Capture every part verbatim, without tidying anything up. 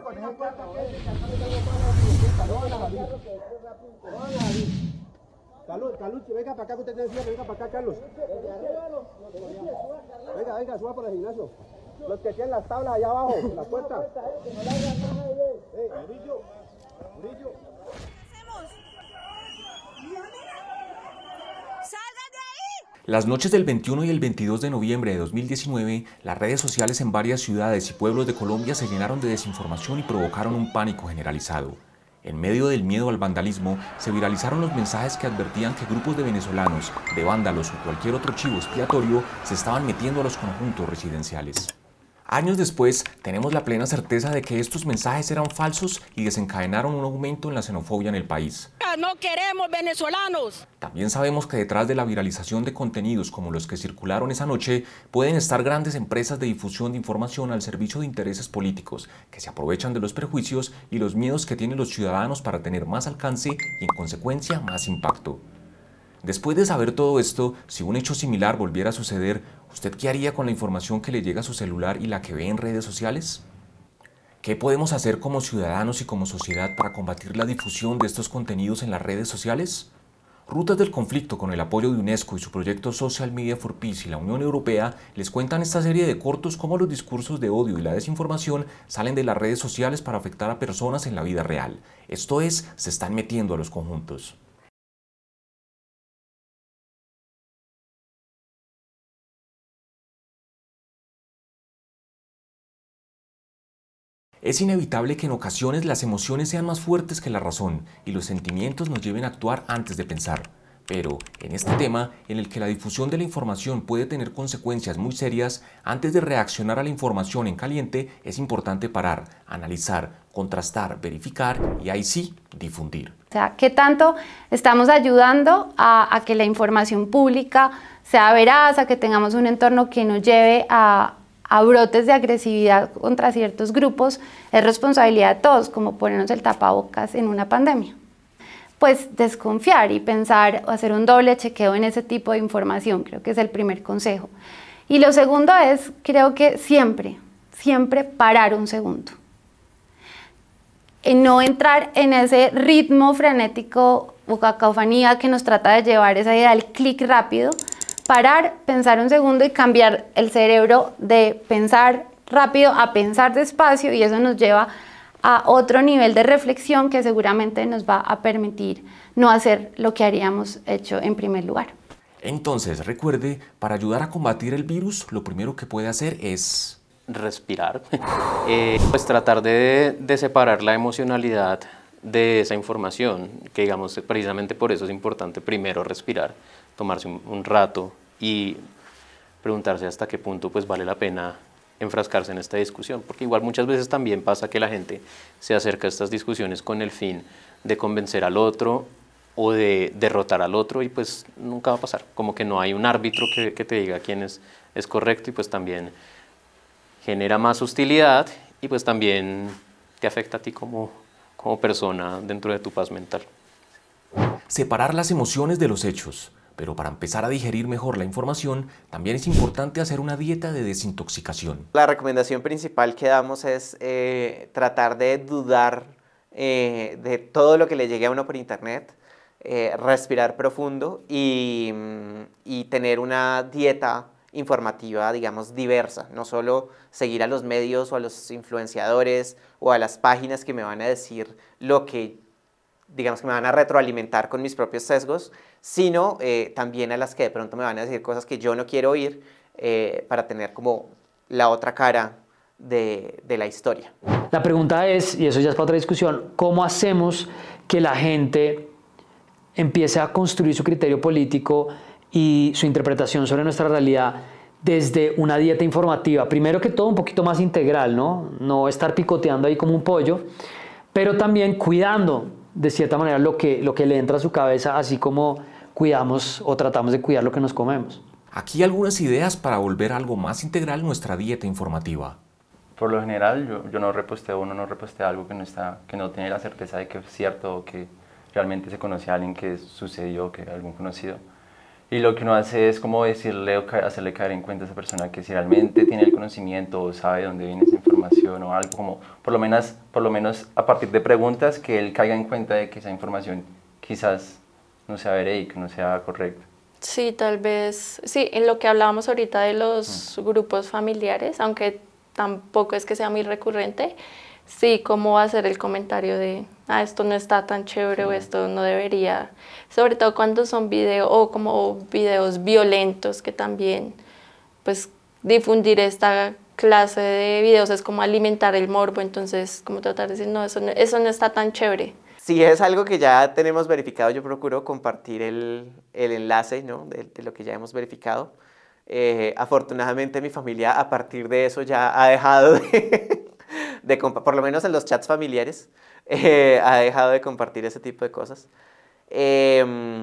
Carlos, Carlos, venga para acá que usted te decía, venga para acá, Carlos. Venga, venga, suba por el gimnasio. Los que tienen las tablas allá abajo, la puerta. Eh, Murillo, Murillo. Las noches del veintiuno y el veintidós de noviembre de dos mil diecinueve, las redes sociales en varias ciudades y pueblos de Colombia se llenaron de desinformación y provocaron un pánico generalizado. En medio del miedo al vandalismo, se viralizaron los mensajes que advertían que grupos de venezolanos, de vándalos o cualquier otro chivo expiatorio se estaban metiendo a los conjuntos residenciales. Años después, tenemos la plena certeza de que estos mensajes eran falsos y desencadenaron un aumento en la xenofobia en el país. No queremos venezolanos. También sabemos que detrás de la viralización de contenidos como los que circularon esa noche, pueden estar grandes empresas de difusión de información al servicio de intereses políticos, que se aprovechan de los prejuicios y los miedos que tienen los ciudadanos para tener más alcance y, en consecuencia, más impacto. Después de saber todo esto, si un hecho similar volviera a suceder, ¿usted qué haría con la información que le llega a su celular y la que ve en redes sociales? ¿Qué podemos hacer como ciudadanos y como sociedad para combatir la difusión de estos contenidos en las redes sociales? Rutas del Conflicto, con el apoyo de UNESCO y su proyecto Social Media for Peace y la Unión Europea, les cuentan esta serie de cortos cómo los discursos de odio y la desinformación salen de las redes sociales para afectar a personas en la vida real. Esto es, se están metiendo a los conjuntos. Es inevitable que en ocasiones las emociones sean más fuertes que la razón y los sentimientos nos lleven a actuar antes de pensar. Pero, en este tema, en el que la difusión de la información puede tener consecuencias muy serias, antes de reaccionar a la información en caliente, es importante parar, analizar, contrastar, verificar y ahí sí, difundir. O sea, ¿qué tanto estamos ayudando a, a que la información pública sea veraz, a que tengamos un entorno que nos lleve a a brotes de agresividad contra ciertos grupos? Es responsabilidad de todos, como ponernos el tapabocas en una pandemia. Pues desconfiar y pensar o hacer un doble chequeo en ese tipo de información, creo que es el primer consejo. Y lo segundo es, creo que siempre, siempre parar un segundo. Y no entrar en ese ritmo frenético o cacofonía que nos trata de llevar esa idea del clic rápido. Parar, pensar un segundo y cambiar el cerebro de pensar rápido a pensar despacio, y eso nos lleva a otro nivel de reflexión que seguramente nos va a permitir no hacer lo que haríamos hecho en primer lugar. Entonces, recuerde, para ayudar a combatir el virus, lo primero que puede hacer es respirar, eh, pues tratar de, de separar la emocionalidad de esa información, que digamos precisamente por eso es importante primero respirar, tomarse un, un rato y preguntarse hasta qué punto pues vale la pena enfrascarse en esta discusión, porque igual muchas veces también pasa que la gente se acerca a estas discusiones con el fin de convencer al otro o de derrotar al otro, y pues nunca va a pasar, como que no hay un árbitro que, que te diga quién es, es correcto, y pues también genera más hostilidad y pues también te afecta a ti como, como persona dentro de tu paz mental. Separar las emociones de los hechos. Pero para empezar a digerir mejor la información, también es importante hacer una dieta de desintoxicación. La recomendación principal que damos es eh, tratar de dudar eh, de todo lo que le llegue a uno por internet, eh, respirar profundo y, y tener una dieta informativa, digamos, diversa. No solo seguir a los medios o a los influenciadores o a las páginas que me van a decir lo que, digamos, que me van a retroalimentar con mis propios sesgos, sino eh, también a las que de pronto me van a decir cosas que yo no quiero oír, eh, para tener como la otra cara de, de la historia. La pregunta es, y eso ya es para otra discusión, ¿cómo hacemos que la gente empiece a construir su criterio político y su interpretación sobre nuestra realidad desde una dieta informativa? Primero que todo, un poquito más integral, ¿no? No estar picoteando ahí como un pollo, pero también cuidando de cierta manera lo que, lo que le entra a su cabeza, así como cuidamos o tratamos de cuidar lo que nos comemos. Aquí algunas ideas para volver algo más integral nuestra dieta informativa. Por lo general, yo, yo no reposteo, uno no repostea algo que no, está, que no tiene la certeza de que es cierto o que realmente se conoce a alguien que sucedió, que algún conocido. Y lo que uno hace es como decirle o hacerle caer en cuenta a esa persona que si realmente tiene el conocimiento o sabe de dónde viene esa información, información o algo como, por lo menos, por lo menos a partir de preguntas, que él caiga en cuenta de que esa información quizás no sea verídica, no sea correcta. Sí, tal vez, sí, en lo que hablábamos ahorita de los mm. grupos familiares, aunque tampoco es que sea muy recurrente, sí, cómo hacer el comentario de, ah, esto no está tan chévere sí. o esto no debería, sobre todo cuando son videos o como videos violentos, que también, pues, difundir esta clase de videos es como alimentar el morbo, entonces, como tratar de decir, no, eso no, eso no está tan chévere. Si es algo que ya tenemos verificado, yo procuro compartir el, el enlace, ¿no? de, de lo que ya hemos verificado. Eh, afortunadamente mi familia a partir de eso ya ha dejado de, de por lo menos en los chats familiares, eh, ha dejado de compartir ese tipo de cosas. Eh,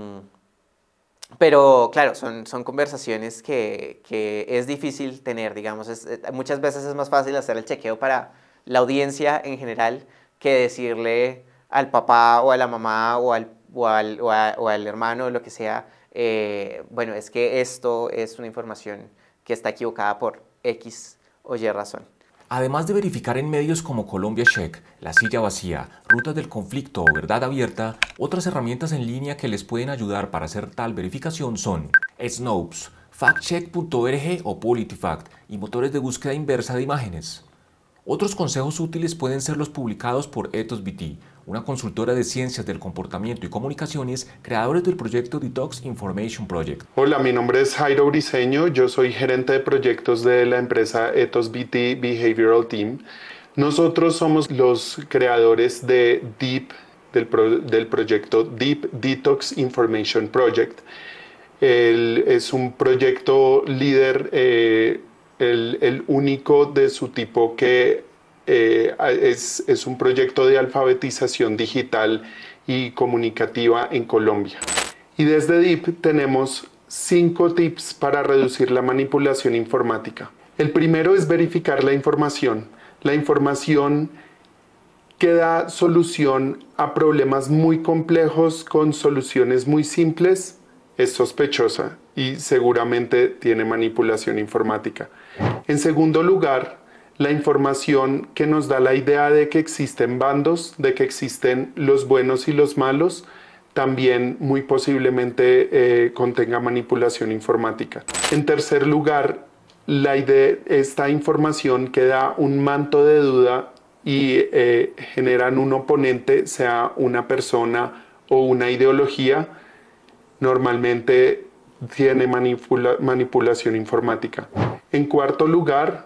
pero claro, son, son conversaciones que, que es difícil tener, digamos. Es, muchas veces es más fácil hacer el chequeo para la audiencia en general que decirle al papá o a la mamá o al, o al, o a, o al hermano o lo que sea, eh, bueno, es que esto es una información que está equivocada por X o Y razón. Además de verificar en medios como Colombia Check, La Silla Vacía, Rutas del Conflicto o Verdad Abierta, otras herramientas en línea que les pueden ayudar para hacer tal verificación son Snopes, factcheck punto org o PolitiFact y motores de búsqueda inversa de imágenes. Otros consejos útiles pueden ser los publicados por EthosBT, una consultora de ciencias del comportamiento y comunicaciones, creadores del proyecto Detox Information Project. Hola, mi nombre es Jairo Briceño, yo soy gerente de proyectos de la empresa EthosBT Behavioral Team. Nosotros somos los creadores de Deep, del, pro, del proyecto Deep Detox Information Project. El, es un proyecto líder, eh, el, el único de su tipo que Eh, es, es un proyecto de alfabetización digital y comunicativa en Colombia. Y desde Deep tenemos cinco tips para reducir la manipulación informática. El primero es verificar la información. La información que da solución a problemas muy complejos con soluciones muy simples es sospechosa y seguramente tiene manipulación informática. En segundo lugar, la información que nos da la idea de que existen bandos, de que existen los buenos y los malos, también muy posiblemente eh, contenga manipulación informática. En tercer lugar, la idea, esta información que da un manto de duda y eh, generan un oponente, sea una persona o una ideología, normalmente tiene manipula- manipulación informática. En cuarto lugar,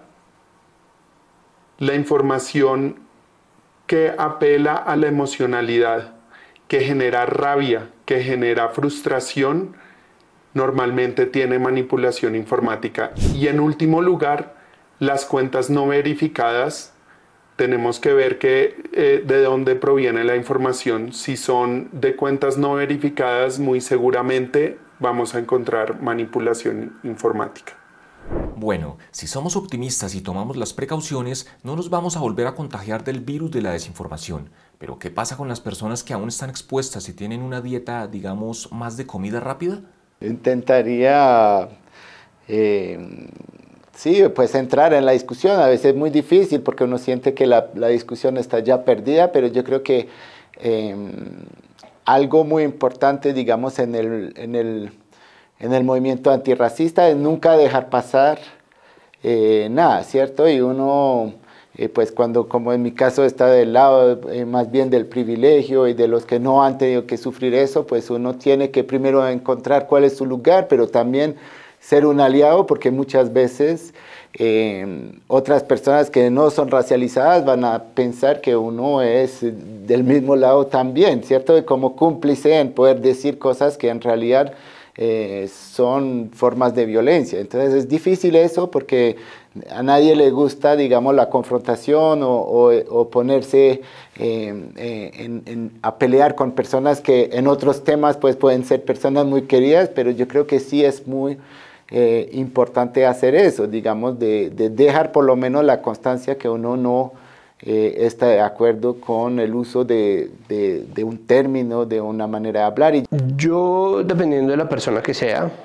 la información que apela a la emocionalidad, que genera rabia, que genera frustración, normalmente tiene manipulación informática. Y en último lugar, las cuentas no verificadas, tenemos que ver que, eh, de dónde proviene la información. Si son de cuentas no verificadas, muy seguramente vamos a encontrar manipulación informática. Bueno, si somos optimistas y tomamos las precauciones, no nos vamos a volver a contagiar del virus de la desinformación. Pero ¿qué pasa con las personas que aún están expuestas y tienen una dieta, digamos, más de comida rápida? Intentaría, eh, sí, pues entrar en la discusión. A veces es muy difícil porque uno siente que la, la discusión está ya perdida, pero yo creo que eh, algo muy importante, digamos, en el... En el en el movimiento antirracista es nunca dejar pasar eh, nada, ¿cierto? Y uno, eh, pues cuando, como en mi caso, está del lado eh, más bien del privilegio y de los que no han tenido que sufrir eso, pues uno tiene que primero encontrar cuál es su lugar, pero también ser un aliado, porque muchas veces eh, otras personas que no son racializadas van a pensar que uno es del mismo lado también, ¿cierto? Y como cómplice en poder decir cosas que en realidad Eh, son formas de violencia. Entonces es difícil eso porque a nadie le gusta, digamos, la confrontación o, o, o ponerse eh, eh, en, en, a pelear con personas que en otros temas pues, pueden ser personas muy queridas, pero yo creo que sí es muy eh, importante hacer eso, digamos, de, de dejar por lo menos la constancia que uno no Eh, está de acuerdo con el uso de, de, de un término, de una manera de hablar. Yo, dependiendo de la persona que sea,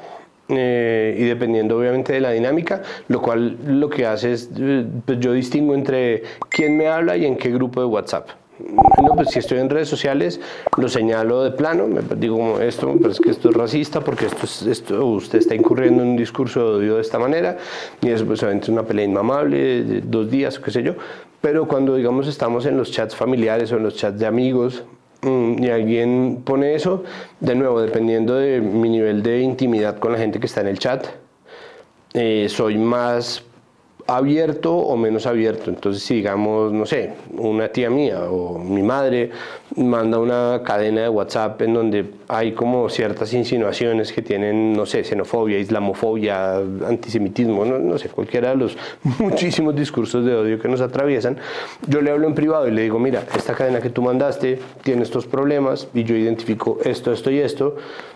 Eh, y dependiendo obviamente de la dinámica, lo cual lo que hace es, pues yo distingo entre quién me habla y en qué grupo de WhatsApp. No, pues si estoy en redes sociales, lo señalo de plano, me digo como esto, pero es que esto es racista, porque esto es, esto, usted está incurriendo en un discurso de odio de esta manera, y eso pues obviamente es una pelea inmamable, de dos días o qué sé yo, pero cuando digamos estamos en los chats familiares o en los chats de amigos, y alguien pone eso, de nuevo, dependiendo de mi nivel de intimidad con la gente que está en el chat, eh, soy más abierto o menos abierto. Entonces, si digamos, no sé, una tía mía o mi madre manda una cadena de WhatsApp en donde hay como ciertas insinuaciones que tienen, no sé, xenofobia, islamofobia, antisemitismo, no, no sé, cualquiera de los muchísimos discursos de odio que nos atraviesan, yo le hablo en privado y le digo, mira, esta cadena que tú mandaste tiene estos problemas y yo identifico esto, esto y esto.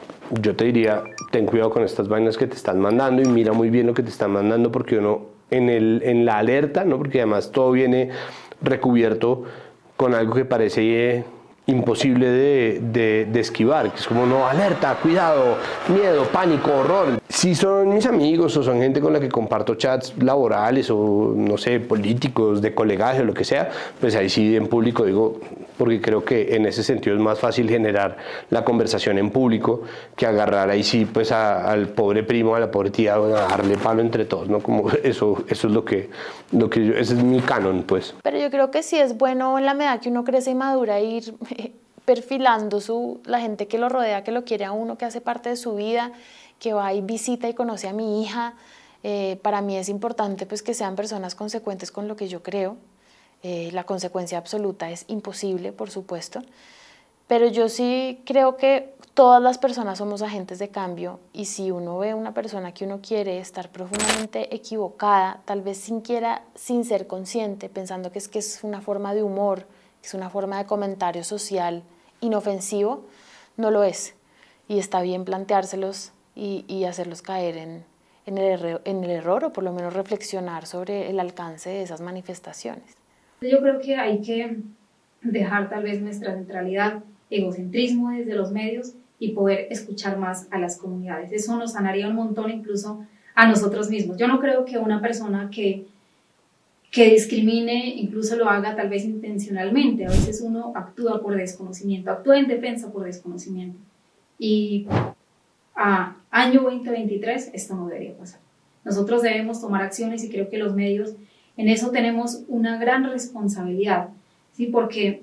Yo te diría, ten cuidado con estas vainas que te están mandando y mira muy bien lo que te están mandando, porque uno en, el, en la alerta, ¿no? Porque además todo viene recubierto con algo que parece eh, imposible de, de, de esquivar, que es como, no, alerta, cuidado, miedo, pánico, horror. Si son mis amigos o son gente con la que comparto chats laborales o, no sé, políticos, de colegaje o lo que sea, pues ahí sí en público digo, porque creo que en ese sentido es más fácil generar la conversación en público que agarrar ahí sí pues a, al pobre primo, a la pobre tía, a darle palo entre todos, ¿no? Como eso, eso es lo que, lo que yo, ese es mi canon, pues. Pero yo creo que sí es bueno en la medida que uno crece y madura ir perfilando su, la gente que lo rodea, que lo quiere a uno, que hace parte de su vida, que va y visita y conoce a mi hija. Eh, para mí es importante pues que sean personas consecuentes con lo que yo creo. Eh, la consecuencia absoluta es imposible, por supuesto, pero yo sí creo que todas las personas somos agentes de cambio, y si uno ve a una persona que uno quiere estar profundamente equivocada, tal vez sin, quiera, sin ser consciente, pensando que es, que es una forma de humor, que es una forma de comentario social inofensivo, no lo es, y está bien planteárselos y, y hacerlos caer en, en, el error, en el error, o por lo menos reflexionar sobre el alcance de esas manifestaciones. Yo creo que hay que dejar tal vez nuestra centralidad, egocentrismo desde los medios y poder escuchar más a las comunidades. Eso nos sanaría un montón incluso a nosotros mismos. Yo no creo que una persona que, que discrimine incluso lo haga tal vez intencionalmente. A veces uno actúa por desconocimiento, actúa en defensa por desconocimiento. Y a año veinte veintitrés esto no debería pasar. Nosotros debemos tomar acciones y creo que los medios en eso tenemos una gran responsabilidad, ¿sí? Porque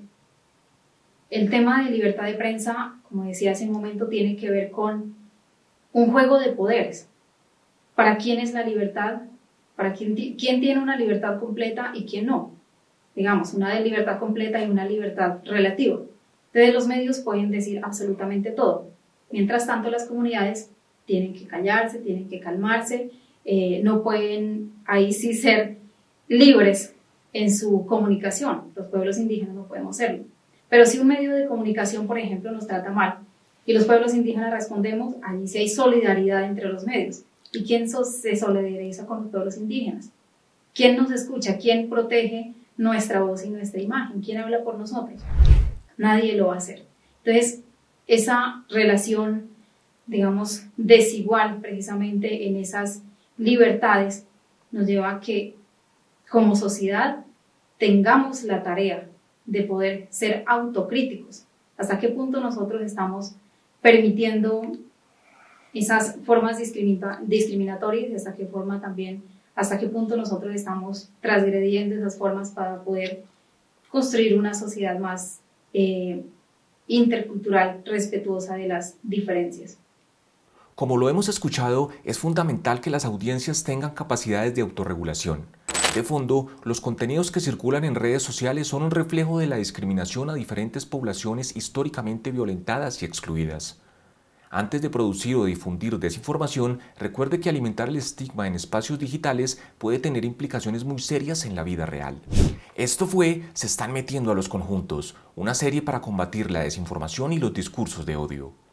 el tema de libertad de prensa, como decía hace un momento, tiene que ver con un juego de poderes. ¿Para quién es la libertad? ¿Para quién, quién tiene una libertad completa y quién no? Digamos, una de libertad completa y una libertad relativa. Entonces los medios pueden decir absolutamente todo. Mientras tanto, las comunidades tienen que callarse, tienen que calmarse, eh, no pueden ahí sí ser libres en su comunicación. Los pueblos indígenas no podemos serlo. Pero si un medio de comunicación, por ejemplo, nos trata mal y los pueblos indígenas respondemos, allí sí hay solidaridad entre los medios. ¿Y quién se solidariza con los pueblos indígenas? ¿Quién nos escucha? ¿Quién protege nuestra voz y nuestra imagen? ¿Quién habla por nosotros? Nadie lo va a hacer. Entonces, esa relación, digamos, desigual precisamente en esas libertades nos lleva a que como sociedad tengamos la tarea de poder ser autocríticos. ¿Hasta qué punto nosotros estamos permitiendo esas formas discrimina- discriminatorias y hasta qué forma también, hasta qué punto nosotros estamos transgrediendo esas formas para poder construir una sociedad más eh, intercultural, respetuosa de las diferencias? Como lo hemos escuchado, es fundamental que las audiencias tengan capacidades de autorregulación. De fondo, los contenidos que circulan en redes sociales son un reflejo de la discriminación a diferentes poblaciones históricamente violentadas y excluidas. Antes de producir o difundir desinformación, recuerde que alimentar el estigma en espacios digitales puede tener implicaciones muy serias en la vida real. Esto fue Se están metiendo a los conjuntos, una serie para combatir la desinformación y los discursos de odio.